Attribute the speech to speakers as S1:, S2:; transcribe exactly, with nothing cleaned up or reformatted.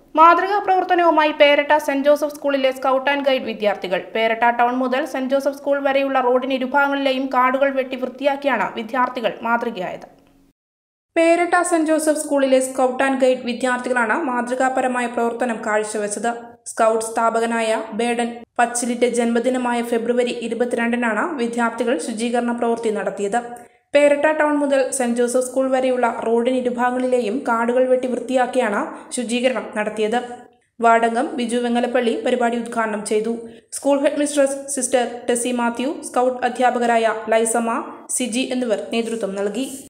S1: മാതൃകാ പ്രവർത്തനവുമായി Peratta Saint Joseph സ്കൂളിലെ സ്കൗട്ട് ആൻഡ് ഗൈഡ് വിദ്യാർത്ഥികൾ. പേരട്ട ടൗൺ മുതൽ സെന്റ് ജോസഫ് സ്കൂൾ വരെയുള്ള റോഡിന് ഇരുഭാഗങ്ങളിലെയും കാടുകൾ വെട്ടി വൃത്തിയാക്കിയാണ് വിദ്യാർത്ഥികൾ മാതൃകയായത്. പേരട്ട സെന്റ് ജോസഫ് സ്കൂളിലെ സ്കൗട്ട് ആൻഡ് ഗൈഡ് വിദ്യാർത്ഥികളാണ് മാതൃകാപരമായ പ്രവർത്തനം കാഴ്ചവെച്ചത്. സ്കൗട്ട് സ്ഥാപകനായ ബേഡൻ പച്ചിലിന്റെ ജന്മദിനമായ ഫെബ്രുവരി ഇരുപത്തിരണ്ടിനാണ് വിദ്യാർത്ഥികൾ ശുചീകരണ പ്രവൃത്തി നടത്തിയത്. പേരട്ട ടൗൺ മുതൽ സെന്റ് ജോസഫ് സ്കൂൾ വരെയുള്ള റോഡിന് ഇരുഭാഗങ്ങളിലെയും കാടുകൾ വെട്ടി വൃത്തിയാക്കിയാണ് ശുചീകരണം നടത്തിയത്. വാർഡംഗം ബിജു വെങ്ങലപ്പള്ളി പരിപാടി ഉദ്ഘാടനം ചെയ്തു. School headmistress sister Tessy Mathew, scout അധ്യാപകരായ ലൈസമ്മ, സിജി എന്നിവർ നേതൃത്വം നൽകി.